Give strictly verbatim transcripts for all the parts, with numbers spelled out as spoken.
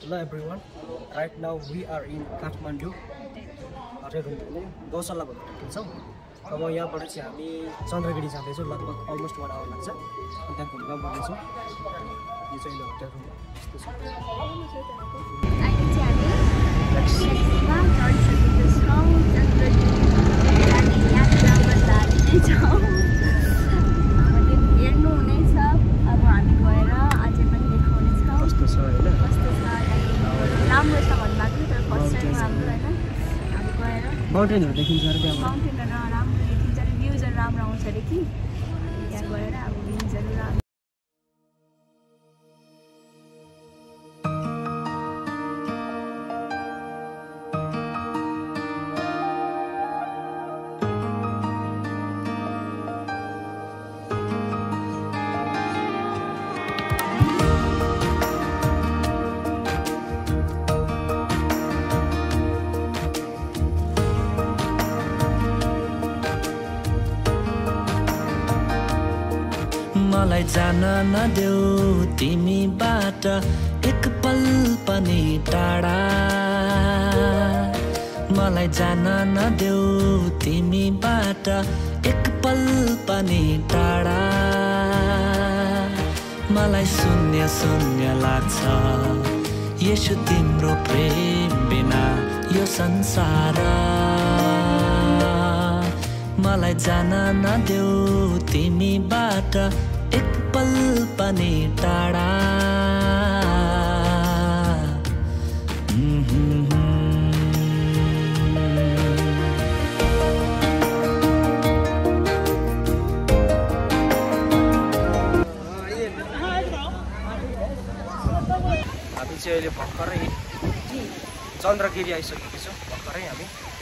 Hello everyone. Right now we are in Kathmandu. गौशाला भन्ने छौँ अब यहाँबाट चाहिँ हामी चन्द्रगिरी जाँदैछौँ लगभग अलमोस्ट वान आवर लाग्छ अनि त्यहाँ घुम्न बढ्नेछौँ यो चाहिँ होटल रुम यस्तो छ अहिले चाहिँ हामी चढिसकेको छौँ चन्द्रगिरी अनि यात्रामा लाग्ने छौँ हेर्नु हुनेछ अब हामी गएर अझै पनि देखाउनेछौँ कस्तो छ होइन कस्तो छ राम्रो छ भन्नुभएको तर फर्स्ट टाइम हाम्रो होइन हामी गएर माउन्टेनहरू देखिन्छ अरे त्यहाँ माउन्टेनहरू राम्रो देखिन्छ अरे भ्युजहरू राम्रो आउँछ अरे कि त्यहाँ गएर अब भ्युजहरू राम्रो मलाई जान नदेऊ तिमीबाट एक पल पनि टाढा मलाई जान नदेऊ तिमीबाट एक पल पनि टाढा मलाई शून्य शून्य लाग्छ यसो तिम्रो प्रेम बिना यो संसार मलाई जान नदेऊ तिमीबाट एक पल पनि टाढा हामी चाहिँ अहिले भर्खरै चन्द्रगिरी आइसकेको छौँ भर्खरै हामी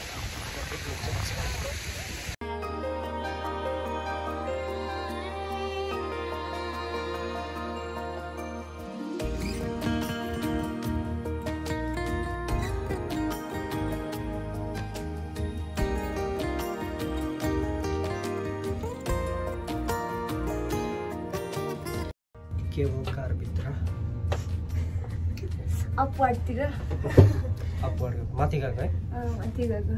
के हो कारभित्र अपवार्डतिर अपवार्ड माथि गएको है माथि गएको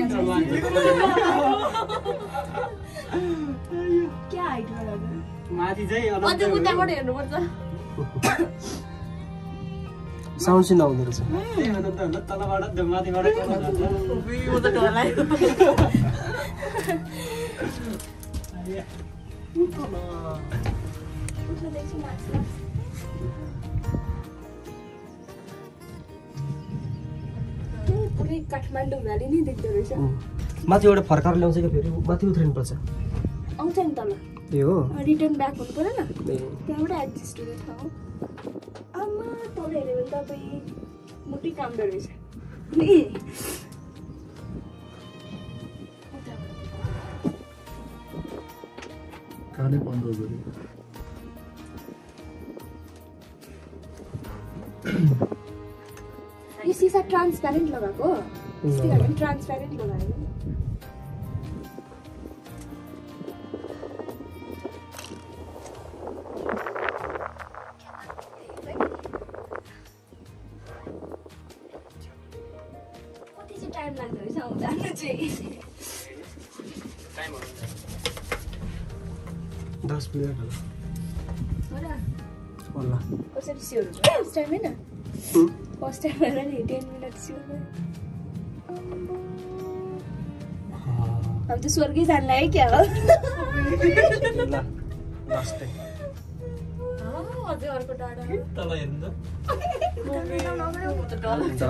क्या हाइटमा गएको माथि चाहिँ अझ उताबाट हेर्नुपर्छ साउन्ड चाहिँ नआउँदो रहेछ तलबाट माथिबाट म त ढलायो पुरै काठमाडौँ भ्याली नै देख्दो रहेछ माथिबाट फर्काएर ल्याउँछ कि फेरि माथि उत्रिनु पर्छ आउँछ नि तल ए हो रिटर्न ब्याक हुनु परेन ए त्यहाँबाट एडजस्ट हुने ठाउँ आमा तल हेऱ्यो भने तपाईँ मोटै कामदो रहेछ नि कानै बन्द गऱ्यो यो सिसा ट्रान्सप्यारेन्ट लगाएको स्टिकर ट्रान्सप्यारेन्ट लगाएको कति चाहिँ टाइम लाग्दो रहेछ आउनु जानु चाहिँ दस मिनट होला होला कसरी स्योर फर्स्ट टाइम होइन फर्स्ट टाइम भएर नि टेन मिनट स्योर हम त स्वर्गै जान्ला है क्या हो लास्ट टाइम अझै अर्को डाँडा तल हेर्नु त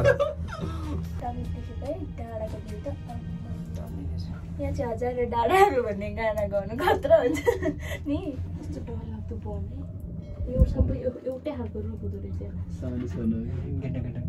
यहाँ चाहिँ हजारे डाँडाहरू भन्ने गाना गाउनु खतरा हुन्छ नि कस्तो डरलाग्दो बन्ने यो सबै एउटै खालको रूप हुँदो रहेछ साउन्ड सुन्नु गेटा गेटा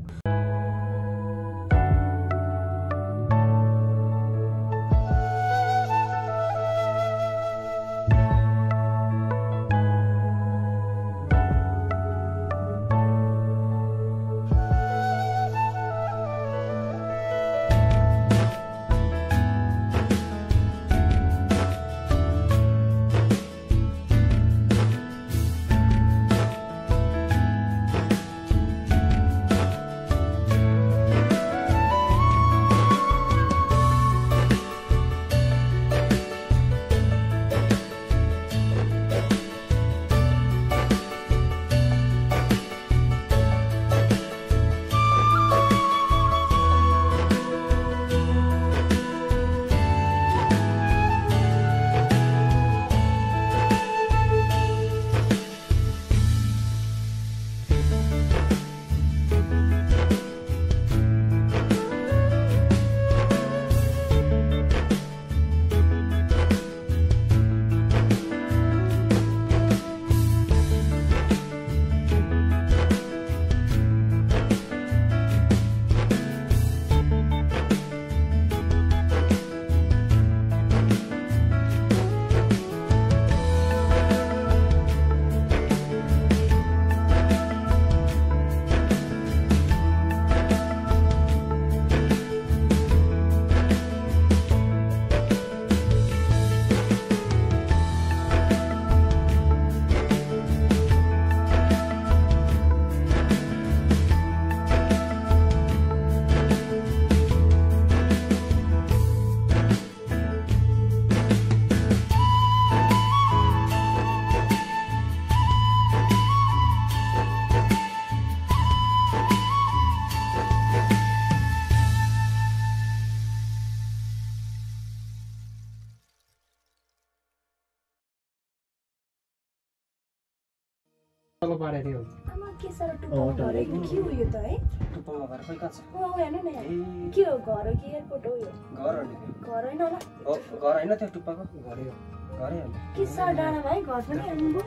तल पारेको थियो आमा के साह्रो टुप्पोमा घर के हो यो त है टुप्पोमा घर खोइ कहाँ छ ओ हेर्नु न यहाँ के हो घर हो कि एयरपोर्ट हो यो घर हो नि घर होइन होला हो घर होइन त्यो टुप्पाको घरै हो घरै हो के साह्रो डाँडा भाइ घर पनि हेर्नु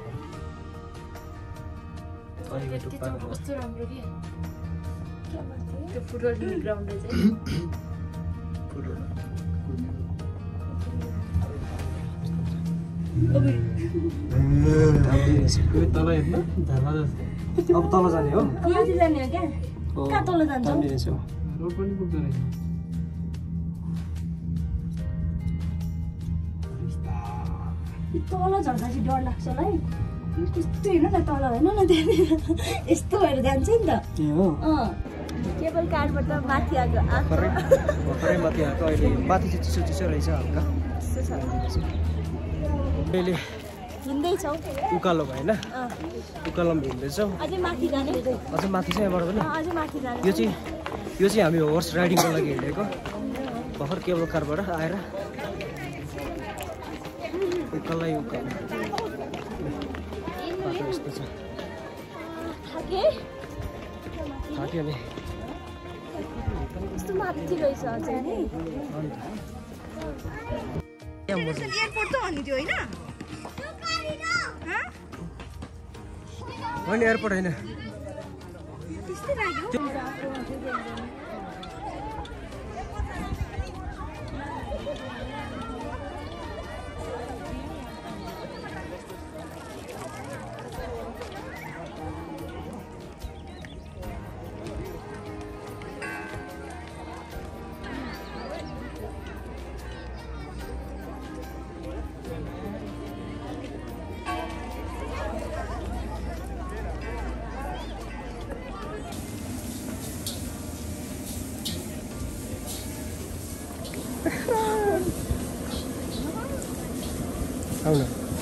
अहिले टुप्पाको कस्तो राम्रो के के भन्थे त्यो फुटबल ग्राउन्ड चाहिँ तल हेर्नु धर्म अब तल जाने हो माथि जाने हो क्या कहाँ तल जान्छ जाने रहेछ रोड पनि पुग्दो रहेछ तल झर्दा चाहिँ डर लाग्छ होला है कस्तो हेर्नु न तल होइन न त्यहाँनिर यस्तो भएर जान्छ नि त ए हो अँ केबल कारबाट माथि आएको भर्खरै भर्खरै माथि आएको अहिले माथि चाहिँ चिसो चिसो रहेछ हल्का यस्तो छ अहिले हिँड्दैछौँ उकालो भएन अँ उकालोमा हिँड्दैछौँ अझै माथि जाने अझै माथि चाहिँ यहाँबाट पनि अँ, अझै माथि जाने यो चाहिँ यो चाहिँ हामी हर्स राइडिङको लागि हिँडेको भर्खर केबल कारबाट आएर उकालै उकालो बाटो यस्तो छ थाकेँ थाक्यो नि यस्तो माथि रहेछ अझै नि एयरपोर्ट त भन्नु थियो होइन होइन एयरपोर्ट होइन त्यस्तै लाग्यो आउन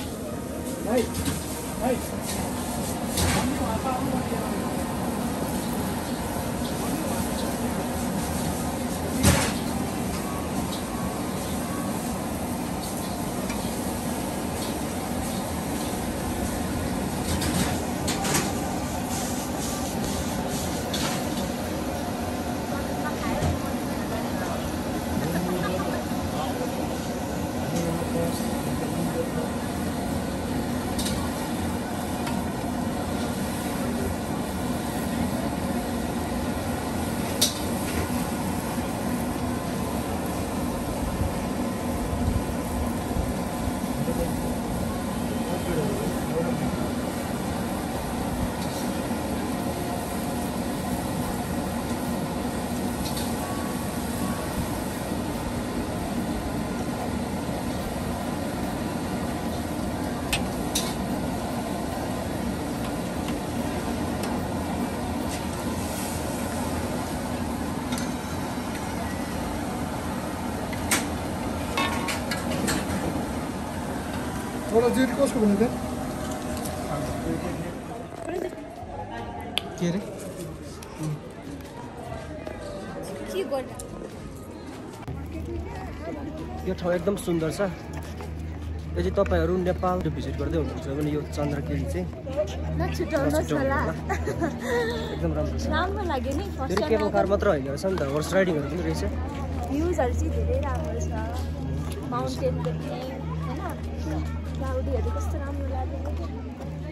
तल जेट कसको भन्नु त के अरे के गर्नु यो ठाउँ एकदम सुन्दर छ यदि तपाईँहरू नेपाल भिजिट गर्दै हुनुहुन्छ भने यो चन्द्रगिरी चाहिँ नछुटाउनुहोस् होला एकदम राम्रो छ राम्रो लाग्यो नि फर्स्ट फेरि केबल कार मात्र होइन रहेछ नि त हर्स राइडिङहरू पनि रहेछ भ्युजहरू चाहिँ धेरै राम्रो छ माउन्टेन देख्ने होइन क्लाउडीहरू कस्तो राम्रो लाग्यो